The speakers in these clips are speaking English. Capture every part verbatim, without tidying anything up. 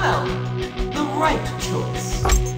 Well, the right choice.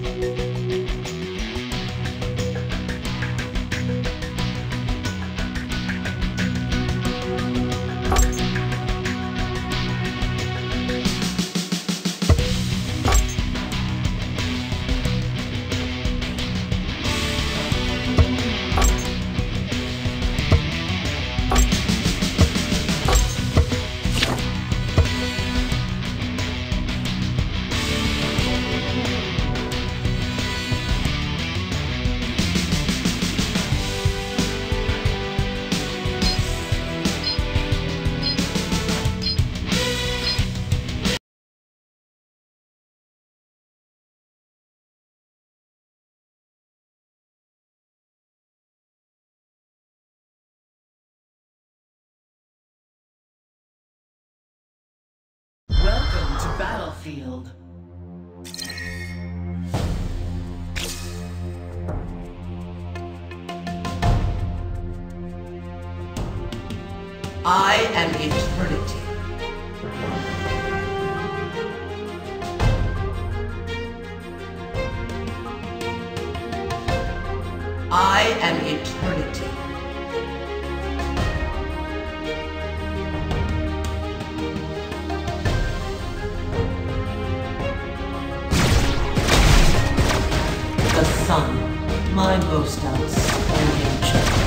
Welcome to Battlefield. I am eternity. I am eternity. The sun, my most outstanding child.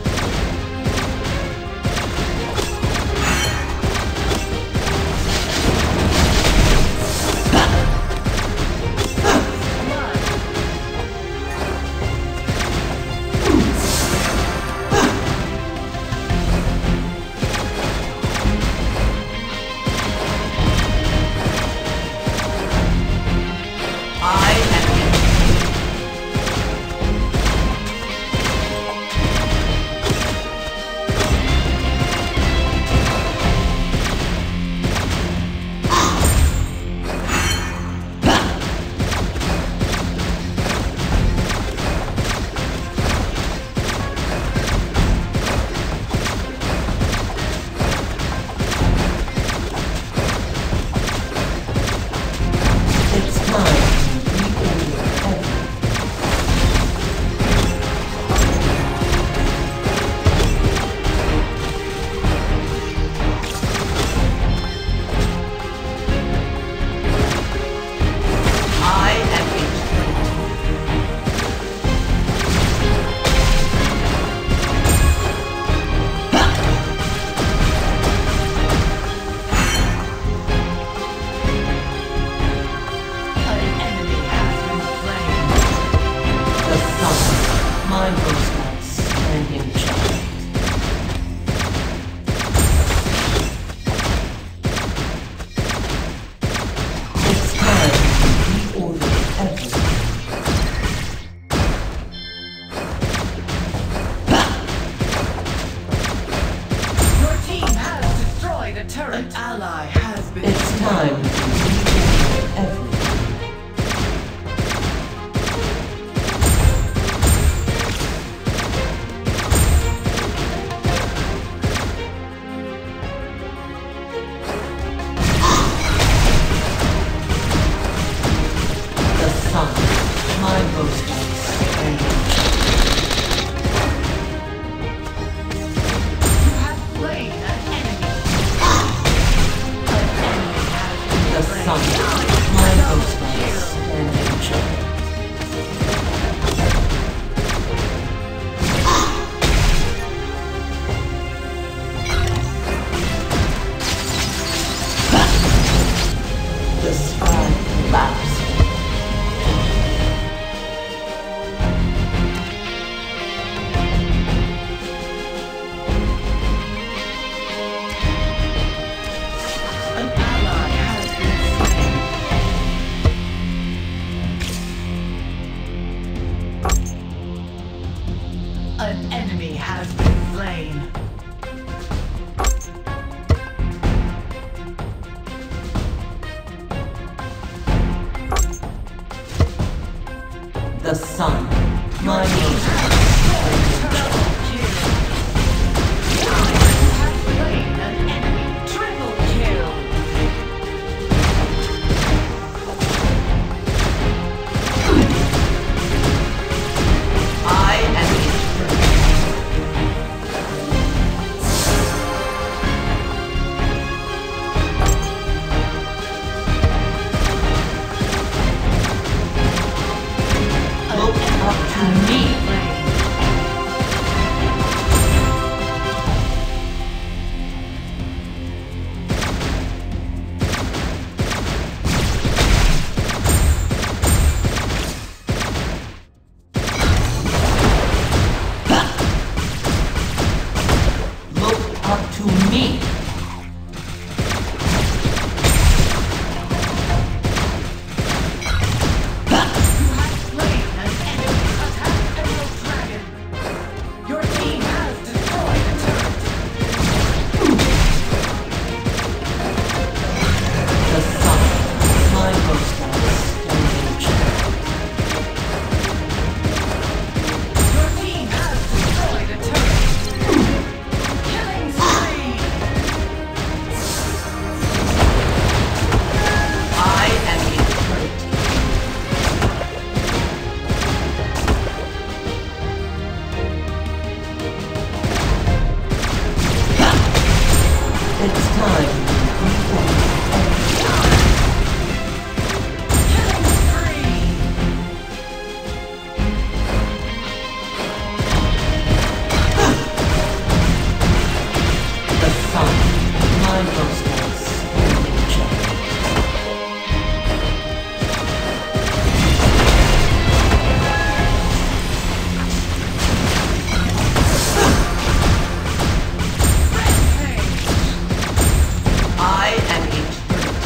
My most outstanding child. It's time to reorder everything. Your team has destroyed a turret. An ally has been It's time to reorder everything. My most outstanding. You have slain an enemy. An enemy has been The slain. sun, my sun, my ghost lights standing child. I am eternity.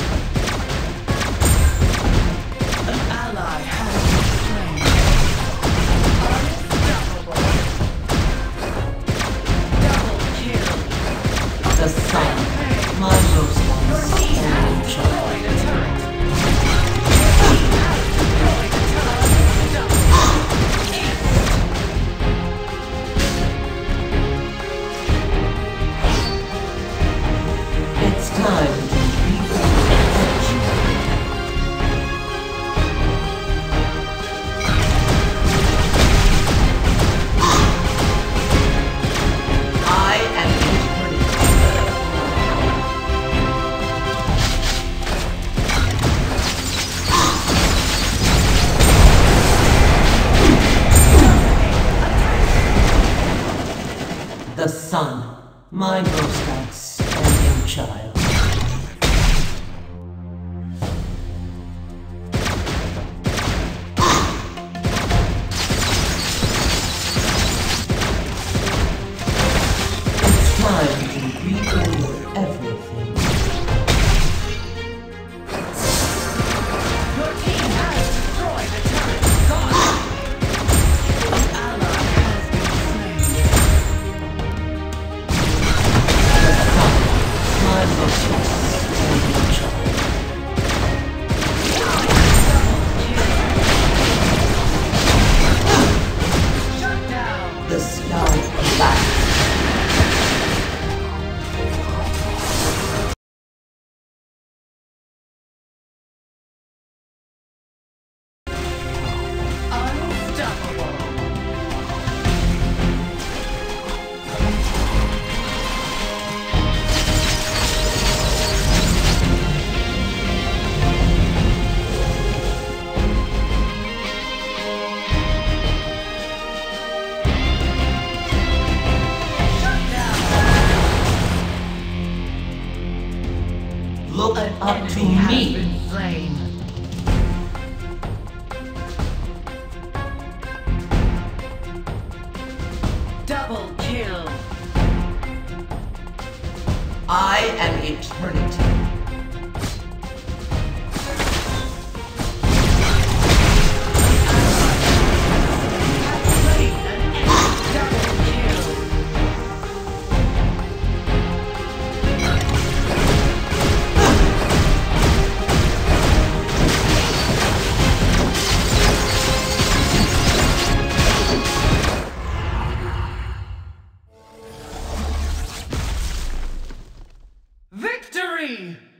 An ally has been slain. Unstoppable. Double kill. The sun, my ghost Your lights team standing has child. destroyed a turret. Your team has destroyed a turret. Double. It's time to rebuild energy. I am eternity. The sun, my ghost lights standing child. It's time to reorder everything. Your team has destroyed a turret. Gone. An ally has been slain. The sun, my ghost lights standing child. Shut down. The sky collapsed. Unstoppable. Shut down. Look An up to enemy has me. been slain. Double kill. I am eternity. Slain an enemy. Double kill. Victory!